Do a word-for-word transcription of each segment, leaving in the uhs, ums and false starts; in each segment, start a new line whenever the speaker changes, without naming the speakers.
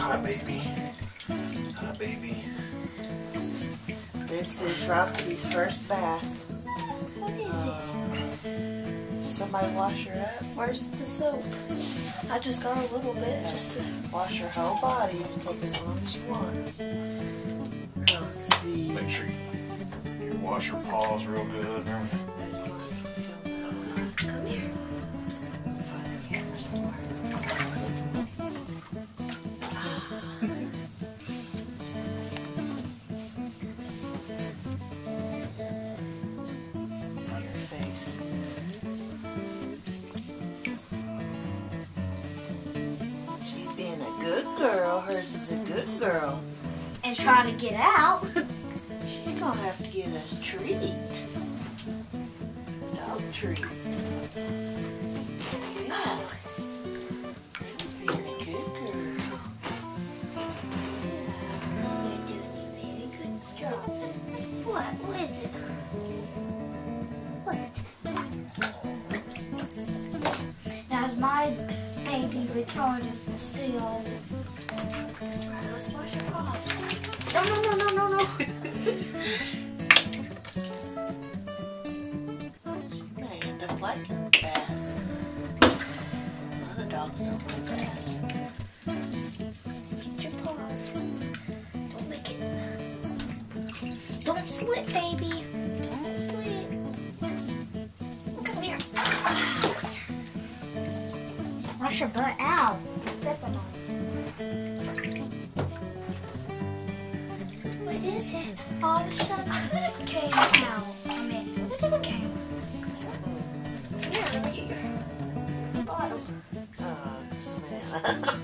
Hi, baby. Hi, baby.
This is Roxie's first bath.
What is
um, it? Somebody wash her up?
Where's the soap? I just got a little bit just to
wash her whole body. You can take as long as you want. Roxie.
Make sure you, you wash your paws real good and everything.
come here.
Find a camera somewhere. Your face. She's being a good girl. Hers is a good girl.
And trying to get out.
She's gonna have to get us a treat. Dog treat. Yeah. She's being a good girl.
You're doing a very good job. What? What is it? What? That's my baby retarded still. Alright, let's wash your paws. No, no, no, no, no, no.
She may end up liking grass. A lot of dogs don't like grass.
Get your paws. Don't lick it. Don't slip, baby. Don't slip. Come here. Wash your butt out. Step on it. What is it? Oh, the sun came out. I mean, the sun came out. Here, let me get your bottle.
Oh, Savannah.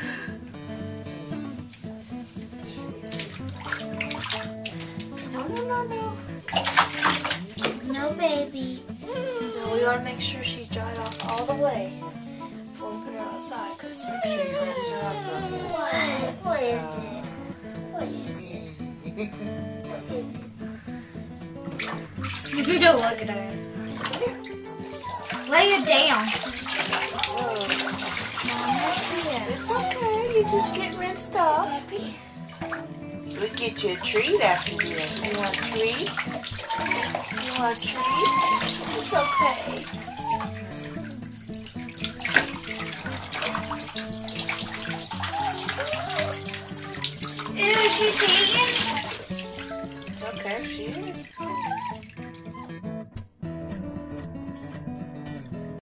No, no, no, no. No, baby. No, we gotta make sure she's dried off all the way before we put her outside. Cause
Make sure you rinse her up.
what? What is it? What is it? What is it? You don't look at her. Lay her down.
It's okay. You just get rinsed off.
Happy?
We'll get you a treat after this. You want a treat? You want a treat?
It's okay.